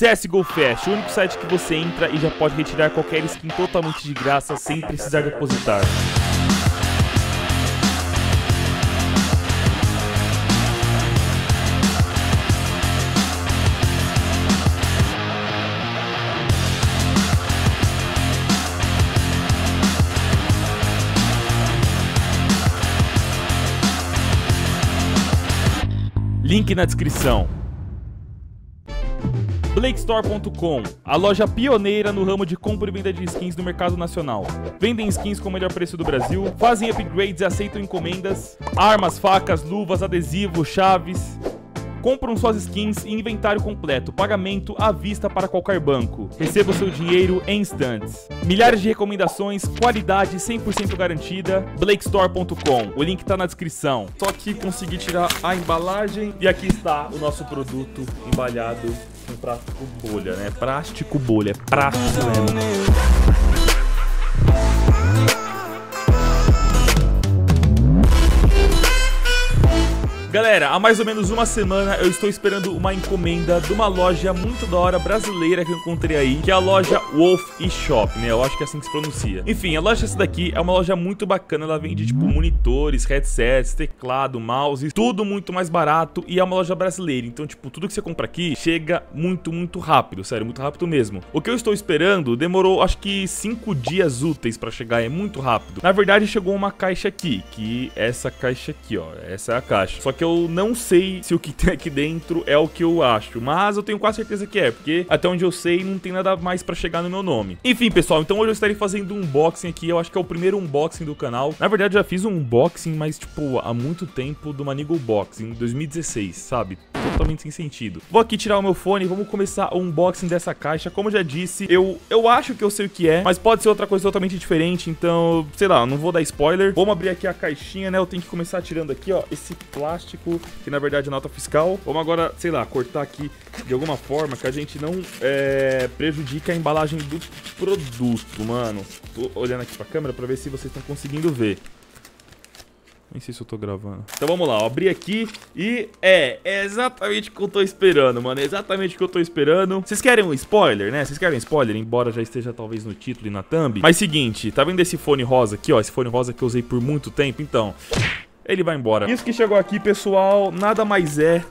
CSGO Fast, o único site que você entra e já pode retirar qualquer skin totalmente de graça sem precisar depositar. Link na descrição. BlakeStore.com, a loja pioneira no ramo de compra e venda de skins no mercado nacional. Vendem skins com o melhor preço do Brasil, fazem upgrades e aceitam encomendas, armas, facas, luvas, adesivos, chaves. Compram suas skins e inventário completo, pagamento à vista para qualquer banco. Receba o seu dinheiro em instantes. Milhares de recomendações, qualidade 100% garantida. BlakeStore.com, o link tá na descrição. Só que consegui tirar a embalagem e aqui está o nosso produto embalhado com plástico bolha, né? Plástico bolha, é plástico mesmo. Galera, há mais ou menos uma semana eu estou esperando uma encomenda de uma loja muito da hora brasileira que eu encontrei aí, que é a loja Wolf eShop, né? Eu acho que é assim que se pronuncia. Enfim, a loja essa daqui é uma loja muito bacana, ela vende tipo monitores, headsets, teclado, mouse, tudo muito mais barato e é uma loja brasileira. Então, tipo, tudo que você compra aqui chega muito rápido, sério, muito rápido mesmo. O que eu estou esperando demorou acho que 5 dias úteis pra chegar, é muito rápido. Na verdade, chegou uma caixa aqui, que é essa caixa aqui, ó, essa é a caixa. Só que eu não sei se o que tem aqui dentro é o que eu acho, mas eu tenho quase certeza que é, porque até onde eu sei não tem nada mais pra chegar no meu nome. Enfim, pessoal, então hoje eu estarei fazendo um unboxing aqui, eu acho que é o primeiro unboxing do canal. Na verdade, eu já fiz um unboxing, mas tipo, há muito tempo, do Manigo Box, em 2016, sabe? Totalmente sem sentido. Vou aqui tirar o meu fone e vamos começar o unboxing dessa caixa. Como eu já disse, eu acho que eu sei o que é, mas pode ser outra coisa totalmente diferente, então, sei lá, não vou dar spoiler. Vamos abrir aqui a caixinha, né? Eu tenho que começar tirando aqui, ó, esse plástico, que na verdade é nota fiscal. Vamos agora, sei lá, cortar aqui de alguma forma que a gente não prejudique a embalagem do produto, mano. Tô olhando aqui pra câmera pra ver se vocês estão conseguindo ver. Nem sei se eu tô gravando. Então vamos lá, ó, abri aqui e é exatamente o que eu tô esperando, mano. É exatamente o que eu tô esperando. Vocês querem um spoiler, né? Vocês querem spoiler, embora já esteja talvez no título e na thumb. Mas seguinte, tá vendo esse fone rosa aqui, ó? Esse fone rosa que eu usei por muito tempo, então ele vai embora. Isso que chegou aqui, pessoal, nada mais é.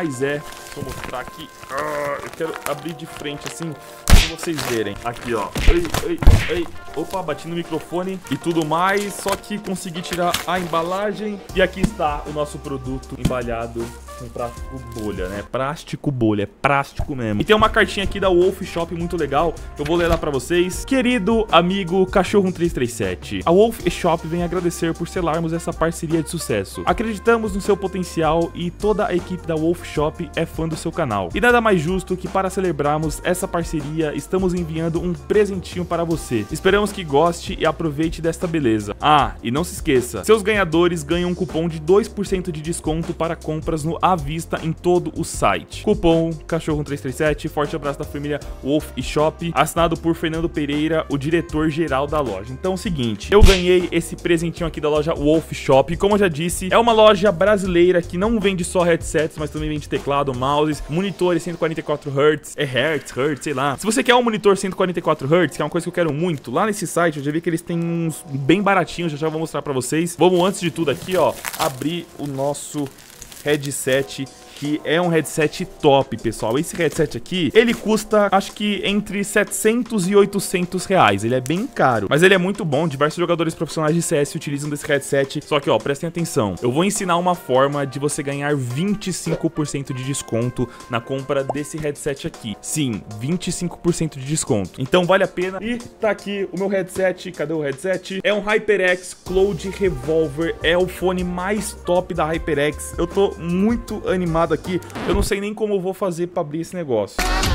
Vou mostrar aqui. Eu quero abrir de frente assim, pra vocês verem. Aqui, ó. Ei. Opa, bati no microfone e tudo mais. Só que consegui tirar a embalagem. E aqui está o nosso produto embalhado com plástico bolha, né? Plástico bolha, é plástico mesmo. E tem uma cartinha aqui da Wolf Shop muito legal, que eu vou ler lá pra vocês. Querido amigo Cachorro 1337, a Wolf Shop vem agradecer por selarmos essa parceria de sucesso. Acreditamos no seu potencial e toda a equipe da Wolf Shop é fã do seu canal. E nada mais justo que para celebrarmos essa parceria, estamos enviando um presentinho para você. Esperamos que goste e aproveite desta beleza. Ah, e não se esqueça, seus ganhadores ganham um cupom de 2% de desconto para compras no à vista em todo o site. Cupom Cachorro 337, forte abraço da família Wolf eShop, assinado por Fernando Pereira, o diretor-geral da loja. Então é o seguinte, eu ganhei esse presentinho aqui da loja Wolf Shop. Como eu já disse, é uma loja brasileira que não vende só headsets, mas também vende teclado, mouses, monitores 144 Hz, Hertz, sei lá. Se você quer um monitor 144 Hz, que é uma coisa que eu quero muito, lá nesse site eu já vi que eles têm uns bem baratinhos, já vou mostrar pra vocês. Vamos, antes de tudo aqui, ó, abrir o nosso headset, que é um headset top, pessoal. Esse headset aqui, ele custa, acho que entre 700 e 800 reais. Ele é bem caro, mas ele é muito bom. Diversos jogadores profissionais de CS utilizam desse headset. Só que, ó, prestem atenção. Eu vou ensinar uma forma de você ganhar 25% de desconto na compra desse headset aqui. Sim, 25% de desconto. Então vale a pena. E tá aqui o meu headset. Cadê o headset? É um HyperX Cloud Revolver. É o fone mais top da HyperX. Eu tô muito animado aqui, eu não sei nem como eu vou fazer pra abrir esse negócio.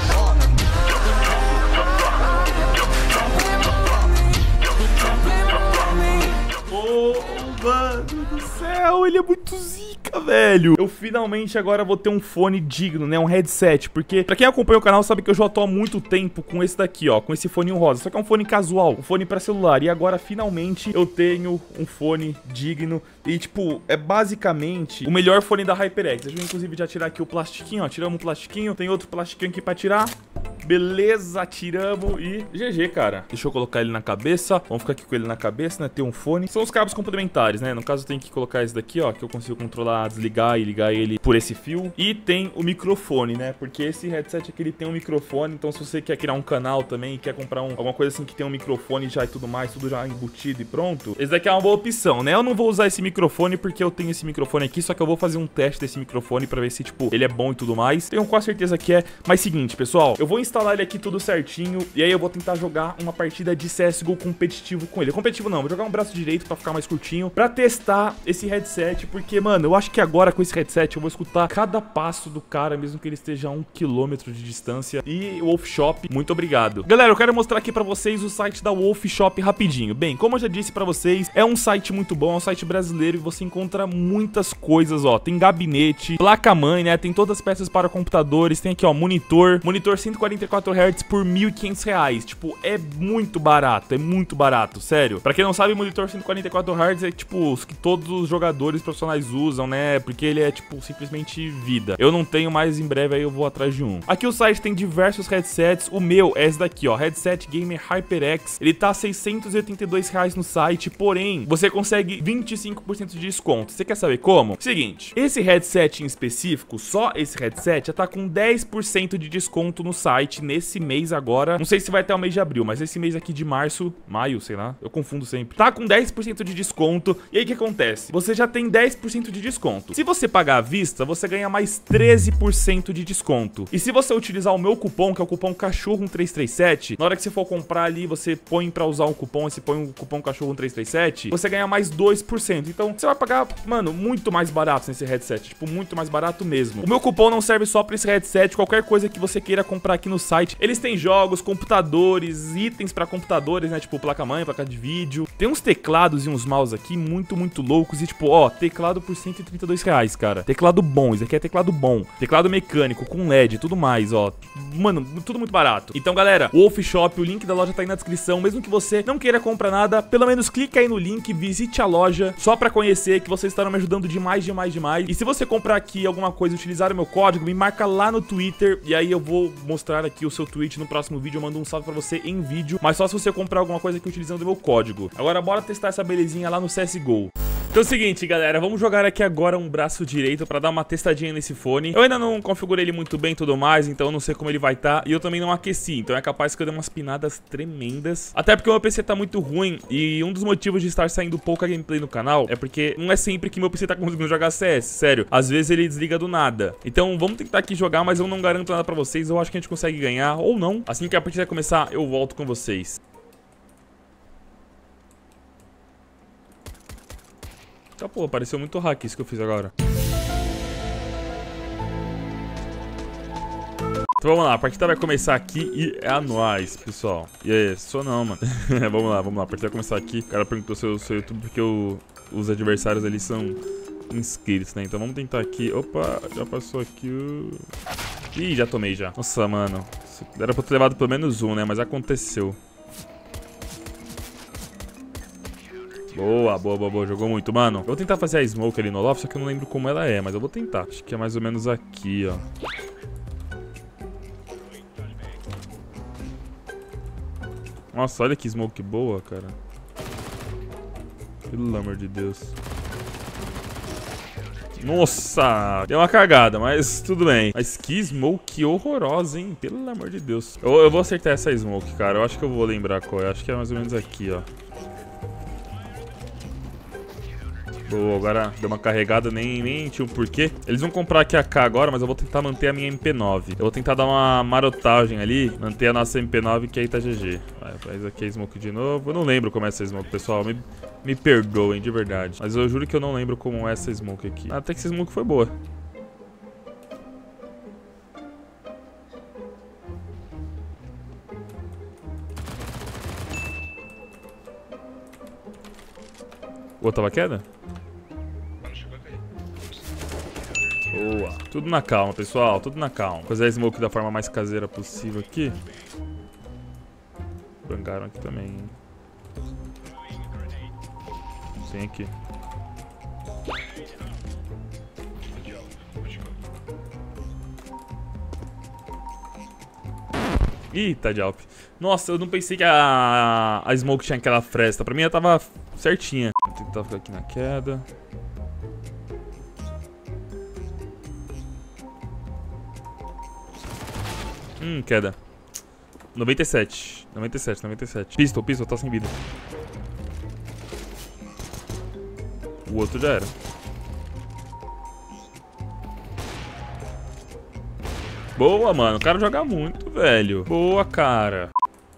Mano do céu, ele é muito zica, velho. Eu finalmente agora vou ter um fone digno, né? Um headset, porque pra quem acompanha o canal sabe que eu já tô há muito tempo com esse daqui, ó, com esse fone rosa. Só que é um fone casual, um fone pra celular. E agora finalmente eu tenho um fone digno e, tipo, é basicamente o melhor fone da HyperX. Deixa eu inclusive já tirar aqui o plastiquinho, ó. Tiramos um plastiquinho, tem outro plastiquinho aqui pra tirar. Beleza, tiramos e GG, cara. Deixa eu colocar ele na cabeça. Vamos ficar aqui com ele na cabeça, né? Tem um fone. São os cabos complementares, né? No caso, eu tenho que colocar esse daqui, ó, que eu consigo controlar, desligar e ligar ele por esse fio. E tem o microfone, né? Porque esse headset aqui, ele tem um microfone. Então, se você quer criar um canal também e quer comprar alguma coisa assim que tem um microfone já e tudo mais, tudo já embutido e pronto, esse daqui é uma boa opção, né? Eu não vou usar esse microfone porque eu tenho esse microfone aqui, só que eu vou fazer um teste desse microfone pra ver se, tipo, ele é bom e tudo mais. Tenho quase certeza que é. Mas seguinte, pessoal, eu vou instalar ele aqui tudo certinho e aí eu vou tentar jogar uma partida de CSGO competitivo com ele. Competitivo não, vou jogar um braço direito pra ficar mais curtinho, pra testar esse headset, porque, mano, eu acho que agora com esse headset eu vou escutar cada passo do cara, mesmo que ele esteja a 1 quilômetro de distância. E o Wolf Shop, muito obrigado. Galera, eu quero mostrar aqui pra vocês o site da Wolf Shop rapidinho. Bem, como eu já disse pra vocês, é um site muito bom, é um site brasileiro e você encontra muitas coisas, ó. Tem gabinete, placa-mãe, né? Tem todas as peças para computadores, tem aqui, ó, monitor 144 Hz por R$1.500. Tipo, é muito barato, sério. Pra quem não sabe, monitor 144 Hz é, tipo, os que todos os jogadores profissionais usam, né? Porque ele é, tipo, simplesmente vida. Eu não tenho, mas em breve aí eu vou atrás de um. Aqui o site tem diversos headsets, o meu é esse daqui, ó, Headset Gamer HyperX. Ele tá R$682 no site, porém, você consegue 25% de desconto. Você quer saber como? Seguinte, esse headset em específico, só esse headset, já tá com 10% de desconto no site nesse mês agora. Não sei se vai até o mês de abril, mas esse mês aqui de março, maio, sei lá, eu confundo sempre. Tá com 10% de desconto. E aí o que acontece? Você já tem 10% de desconto. Se você pagar à vista, você ganha mais 13% de desconto. E se você utilizar o meu cupom, que é o cupom Cachorro1337, na hora que você for comprar ali, você põe pra usar um cupom, você põe o cupom Cachorro1337, você ganha mais 2%. Então, você vai pagar, mano, muito mais barato nesse headset. Tipo, muito mais barato mesmo. O meu cupom não serve só pra esse headset. Qualquer coisa que você queira comprar aqui no site, eles têm jogos, computadores, itens pra computadores, né? Tipo, placa-mãe, placa de vídeo. Tem uns teclados e uns mouse aqui muito loucos. E tipo, ó, teclado por R$132, cara. Teclado bom, isso aqui é teclado bom. Teclado mecânico, com LED, tudo mais, ó. Mano, tudo muito barato. Então, galera, Wolf Shop, o link da loja tá aí na descrição. Mesmo que você não queira comprar nada, pelo menos clica aí no link, visite a loja, só pra conhecer, que vocês estarão me ajudando demais. E se você comprar aqui alguma coisa e utilizar o meu código, me marca lá no Twitter, e aí eu vou mostrar aqui o seu tweet no próximo vídeo. Eu mando um salve pra você em vídeo, mas só se você comprar alguma coisa aqui utilizando o meu código. Agora bora testar essa belezinha lá no CSGO. Então é o seguinte, galera, vamos jogar aqui agora um braço direito pra dar uma testadinha nesse fone. Eu ainda não configurei ele muito bem e tudo mais, então eu não sei como ele vai estar. E eu também não aqueci, então é capaz que eu dê umas pinadas tremendas. Até porque o meu PC tá muito ruim e um dos motivos de estar saindo pouca gameplay no canal é porque não é sempre que meu PC tá conseguindo jogar CS, sério. Às vezes ele desliga do nada. Então vamos tentar aqui jogar, mas eu não garanto nada pra vocês. Eu acho que a gente consegue ganhar ou não. Assim que a partida começar, eu volto com vocês. Tá, pô, pareceu muito hack isso que eu fiz agora. Então vamos lá, a partida vai começar aqui e é a nós, pessoal. E aí, sou não, mano. Vamos lá, a partida vai começar aqui. O cara perguntou se eu sou YouTube porque os adversários ali são inscritos, né? Então vamos tentar aqui. Opa, já passou aqui o... Ih, já tomei já. Nossa, mano. Era pra ter levado pelo menos um, né? Mas aconteceu. Boa, jogou muito, mano. Eu vou tentar fazer a smoke ali no loft, só que eu não lembro como ela é, mas eu vou tentar. Acho que é mais ou menos aqui, ó. Nossa, olha que smoke boa, cara. Pelo amor de Deus. Nossa, deu uma cagada, mas tudo bem. Mas que smoke horrorosa, hein? Pelo amor de Deus. Eu vou acertar essa smoke, cara. Eu acho que eu vou lembrar qual é. Acho que é mais ou menos aqui, ó. Boa, agora deu uma carregada, nem tinha um porquê. Eles vão comprar aqui a AK agora, mas eu vou tentar manter a minha MP9. Eu vou tentar dar uma marotagem ali, manter a nossa MP9, que aí tá GG. Vai, faz aqui a smoke de novo. Eu não lembro como é essa smoke, pessoal. Me perdoem, de verdade. Mas eu juro que eu não lembro como é essa smoke aqui. Até que essa smoke foi boa. Ô, tava queda? Boa. Tudo na calma, pessoal. Tudo na calma. Vou fazer a smoke da forma mais caseira possível aqui. Bangaram aqui também, hein? Tem aqui. Eita, de Alp. Nossa, eu não pensei que a Smoke tinha aquela fresta. Pra mim ela tava certinha. Vou tentar ficar aqui na queda. Queda. 97. 97, 97. Pistol, tá sem vida. O outro já era. Boa, mano. O cara joga muito, velho. Boa, cara.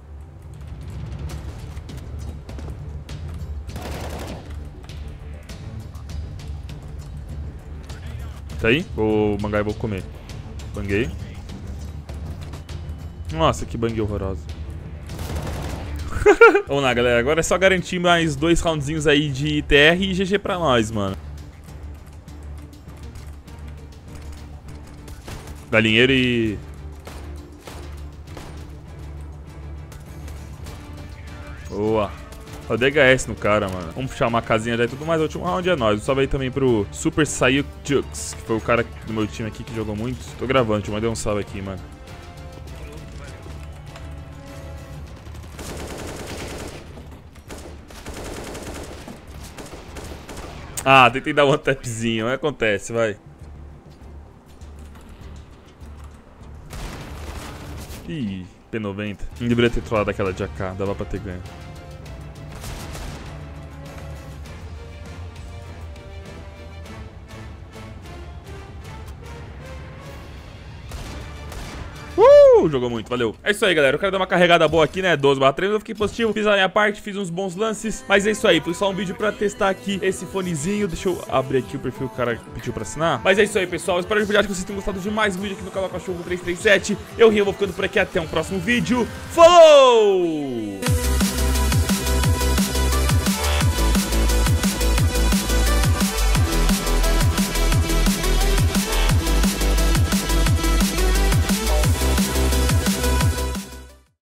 Tá aí? Vou bangar e vou comer. Banguei. Nossa, que bang horroroso. Vamos lá, galera. Agora é só garantir mais 2 roundzinhos aí de TR e GG pra nós, mano. Galinheiro e... Boa. O DHS no cara, mano. Vamos puxar uma casinha já e tudo mais. O último round é nóis. Um salve aí também pro Super Saiyo Jux, que foi o cara do meu time aqui que jogou muito. Tô gravando, te mandei um salve aqui, mano. Ah, tentei dar um tapzinho, mas acontece, vai. Ih, P90. Não deveria ter trollado aquela de AK, dava pra ter ganho. Jogou muito, valeu. É isso aí, galera. Eu quero dar uma carregada boa aqui, né? 12/3. Eu fiquei positivo, fiz a minha parte, fiz uns bons lances. Mas é isso aí, foi só um vídeo pra testar aqui esse fonezinho. Deixa eu abrir aqui o perfil que o cara pediu pra assinar. Mas é isso aí, pessoal. Espero de verdade que vocês tenham gostado de mais um vídeo aqui no canal Cachorro 337. Eu vou ficando por aqui. Até um próximo vídeo. Falou!